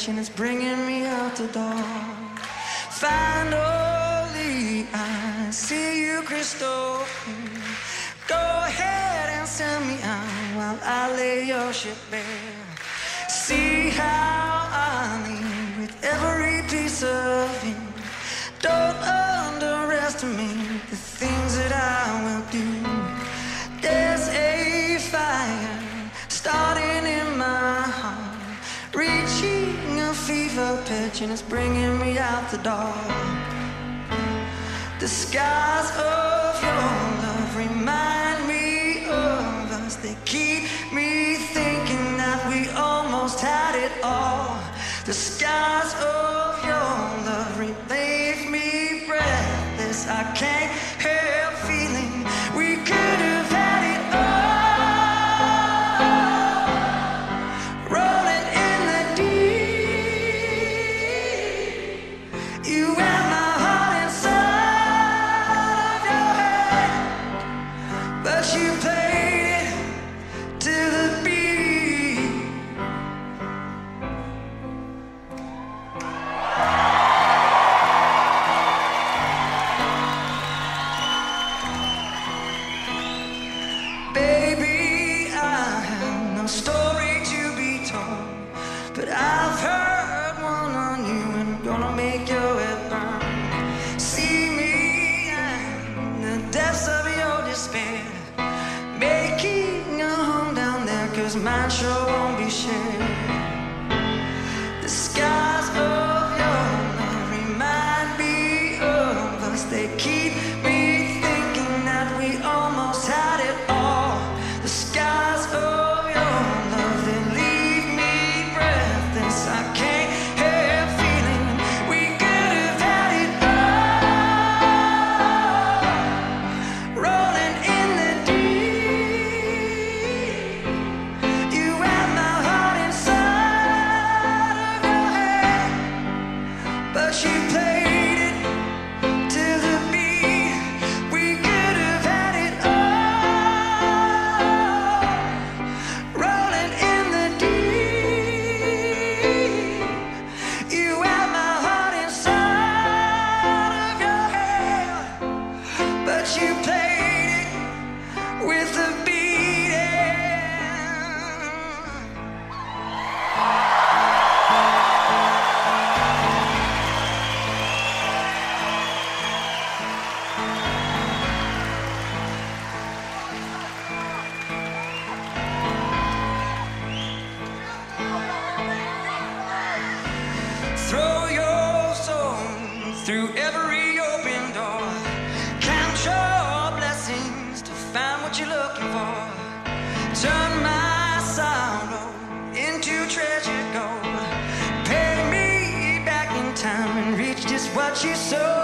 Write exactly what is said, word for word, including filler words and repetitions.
pitch and it's bringing me out the door. Finally, I see you crystal clear. Go ahead and send me out while I lay your ship bare. See how I lean with every piece of you. Don't underestimate the things that I will do. There's a fire starting in my heart, reaching a fever pitch and it's bringing me out the door. The skies of your love remind me of us. They keep me thinking that we almost had it all. The skies of your love leave me breathless. I can't help feeling we could have had it all. Rolling in the deep, you had my heart inside of your hand, but you played it to the beat. Baby, I have no story to be told, but I've heard one on you and gonna make your head burn. See me in the depths of your despair, making a home down there, 'cause mine sure won't be shared. The skies of your love remind me of us. They keep me thinking that we almost had it all. The skies of your love, they leave me breathless. I can't help feeling we could have had it all. Rolling in the deep, you had my heart inside of your hand, but you played it to the beat. We could have had it all. Rolling in the deep, you had my heart inside of your hand, but you played it with the beating. Throw your soul through every open door. Count your blessings to find what you're looking for. Turn my sorrow into treasured gold. Pay me back in time and reach just what you sow.